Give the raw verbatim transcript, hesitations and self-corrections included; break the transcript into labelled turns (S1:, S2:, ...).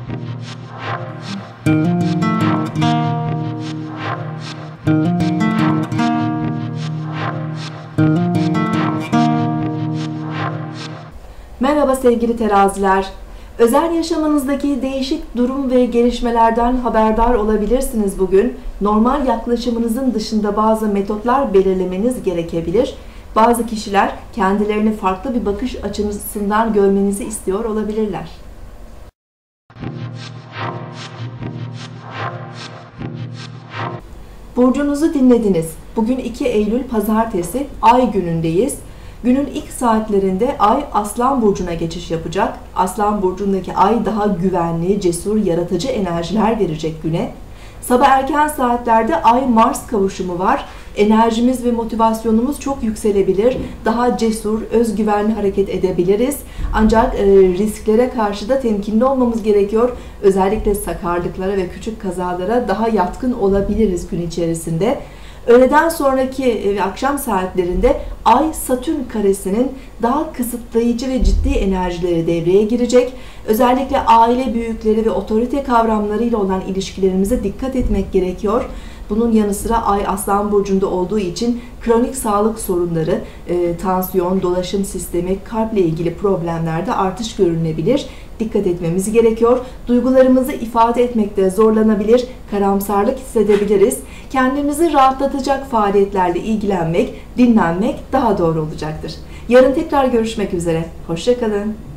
S1: Merhaba sevgili teraziler. Özel yaşamınızdaki değişik durum ve gelişmelerden haberdar olabilirsiniz bugün. Normal yaklaşımınızın dışında bazı metotlar belirlemeniz gerekebilir. Bazı kişiler kendilerini farklı bir bakış açısından görmenizi istiyor olabilirler. Burcunuzu dinlediniz. Bugün iki Eylül Pazartesi, Ay günündeyiz. Günün ilk saatlerinde Ay Aslan Burcu'na geçiş yapacak. Aslan Burcu'ndaki Ay daha güvenli, cesur, yaratıcı enerjiler verecek güne. Sabah erken saatlerde Ay-Mars kavuşumu var. Enerjimiz ve motivasyonumuz çok yükselebilir. Daha cesur, özgüvenli hareket edebiliriz. Ancak e, risklere karşı da temkinli olmamız gerekiyor. Özellikle sakarlıklara ve küçük kazalara daha yatkın olabiliriz gün içerisinde. Öğleden sonraki ve akşam saatlerinde Ay-Satürn karesinin daha kısıtlayıcı ve ciddi enerjileri devreye girecek. Özellikle aile büyükleri ve otorite kavramlarıyla olan ilişkilerimize dikkat etmek gerekiyor. Bunun yanı sıra Ay Aslan Burcu'nda olduğu için kronik sağlık sorunları, e, tansiyon, dolaşım sistemi, kalple ilgili problemlerde artış görülebilir. Dikkat etmemiz gerekiyor. Duygularımızı ifade etmekte zorlanabilir, karamsarlık hissedebiliriz. Kendimizi rahatlatacak faaliyetlerle ilgilenmek, dinlenmek daha doğru olacaktır. Yarın tekrar görüşmek üzere. Hoşça kalın.